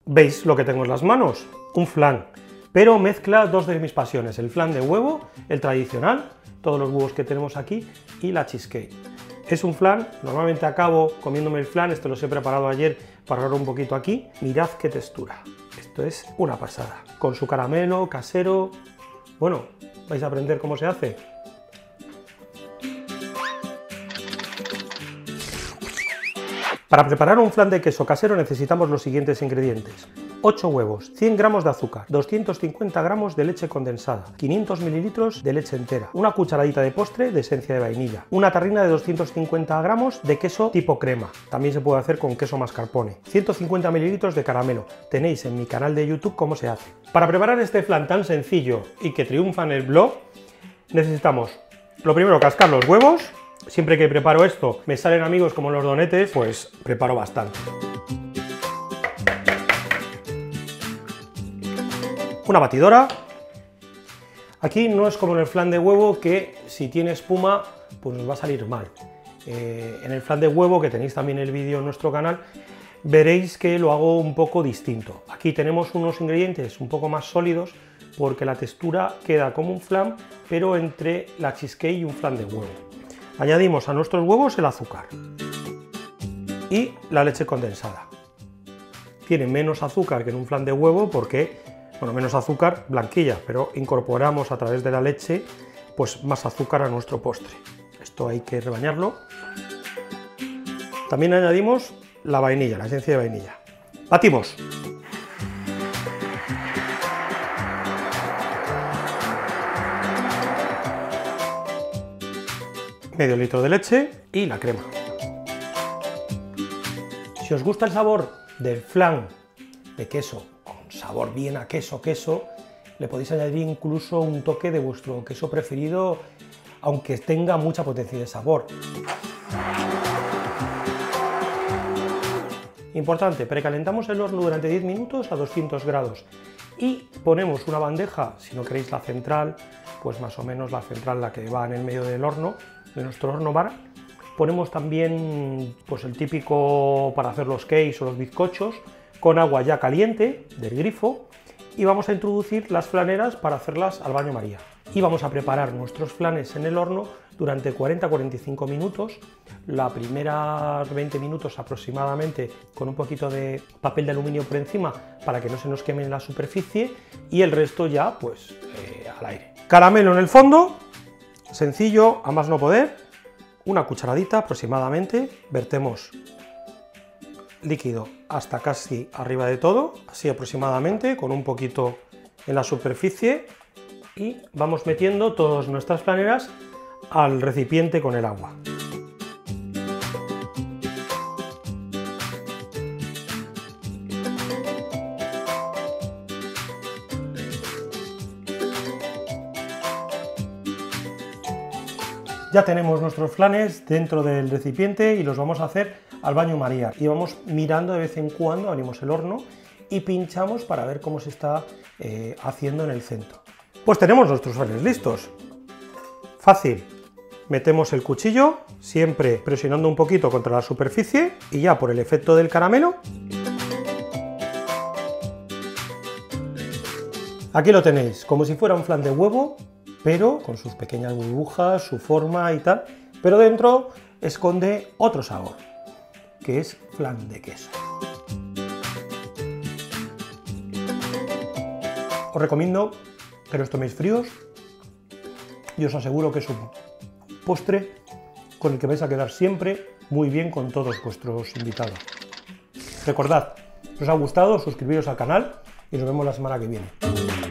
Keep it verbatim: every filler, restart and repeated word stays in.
¿Veis lo que tengo en las manos? Un flan, pero mezcla dos de mis pasiones, el flan de huevo, el tradicional, todos los huevos que tenemos aquí, y la cheesecake. Es un flan, normalmente acabo comiéndome el flan, esto lo he preparado ayer para ahorrar un poquito aquí. Mirad qué textura, esto es una pasada, con su caramelo casero. Bueno, vais a aprender cómo se hace. Para preparar un flan de queso casero necesitamos los siguientes ingredientes: ocho huevos, cien gramos de azúcar, doscientos cincuenta gramos de leche condensada, quinientos mililitros de leche entera, una cucharadita de postre de esencia de vainilla, una tarrina de doscientos cincuenta gramos de queso tipo crema, también se puede hacer con queso mascarpone, ciento cincuenta mililitros de caramelo. Tenéis en mi canal de YouTube cómo se hace. Para preparar este flan tan sencillo y que triunfa en el blog, necesitamos, lo primero, cascar los huevos. Siempre que preparo esto me salen amigos como los donetes, pues preparo bastante. Una batidora. Aquí no es como en el flan de huevo, que si tiene espuma pues nos va a salir mal. Eh, en el flan de huevo, que tenéis también el vídeo en nuestro canal, veréis que lo hago un poco distinto. Aquí tenemos unos ingredientes un poco más sólidos porque la textura queda como un flan, pero entre la cheesecake y un flan de huevo. Añadimos a nuestros huevos el azúcar y la leche condensada. Tiene menos azúcar que en un flan de huevo porque, bueno, menos azúcar blanquilla, pero incorporamos a través de la leche pues más azúcar a nuestro postre. Esto hay que rebañarlo. También añadimos la vainilla, la esencia de vainilla. Batimos. Medio litro de leche y la crema. Si os gusta el sabor del flan de queso, con sabor bien a queso, queso, le podéis añadir incluso un toque de vuestro queso preferido, aunque tenga mucha potencia de sabor. Importante, precalentamos el horno durante diez minutos a doscientos grados y ponemos una bandeja, si no queréis la central, pues más o menos la central, la que va en el medio del horno, de nuestro horno bar. Ponemos también pues el típico para hacer los cakes o los bizcochos, con agua ya caliente del grifo, y vamos a introducir las flaneras para hacerlas al baño María. Y vamos a preparar nuestros flanes en el horno durante cuarenta a cuarenta y cinco minutos, la primera veinte minutos aproximadamente con un poquito de papel de aluminio por encima para que no se nos queme en la superficie, y el resto ya pues eh, al aire. Caramelo en el fondo, sencillo, a más no poder, una cucharadita aproximadamente, vertemos líquido hasta casi arriba de todo, así aproximadamente, con un poquito en la superficie, y vamos metiendo todas nuestras flaneras al recipiente con el agua. Ya tenemos nuestros flanes dentro del recipiente y los vamos a hacer al baño María. Y vamos mirando de vez en cuando, abrimos el horno y pinchamos para ver cómo se está eh, haciendo en el centro. Pues tenemos nuestros flanes listos. Fácil. Metemos el cuchillo, siempre presionando un poquito contra la superficie, y ya por el efecto del caramelo. Aquí lo tenéis, como si fuera un flan de huevo, pero con sus pequeñas burbujas, su forma y tal, pero dentro esconde otro sabor, que es flan de queso. Os recomiendo que los toméis fríos y os aseguro que es un postre con el que vais a quedar siempre muy bien con todos vuestros invitados. Recordad, si os ha gustado, suscribiros al canal y nos vemos la semana que viene.